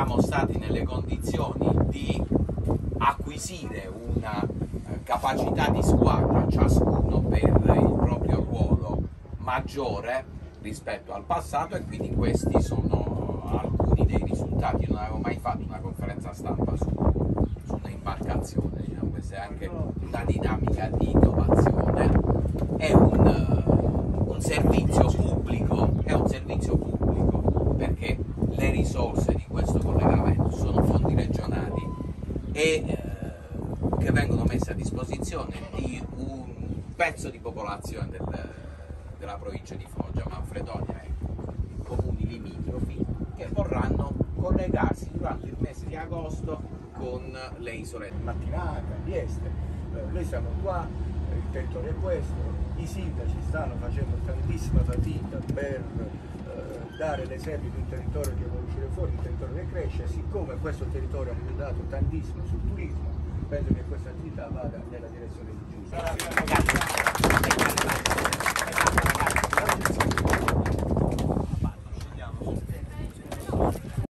siamo stati nelle condizioni di acquisire una capacità di squadra, ciascuno per il proprio ruolo, maggiore rispetto al passato, e quindi questi sono alcuni dei risultati. Non avevo mai fatto una conferenza stampa su un'imbarcazione, diciamo. Questa è anche una dinamica di innovazione, è un servizio pubblico, perché le risorse di questo collegamento sono fondi regionali e che vengono messe a disposizione di un pezzo di popolazione della provincia di Foggia, Manfredonia e comuni limitrofi, che vorranno collegarsi durante il mese di agosto con le isole. Mattinata, Vieste, noi siamo qua, il territorio è questo, i sindaci stanno facendo tantissima fatica per dare l'esempio di un territorio che vuole uscire fuori, un territorio che cresce. Siccome questo territorio ha puntato tantissimo sul turismo, penso che questa attività vada nella direzione giusta.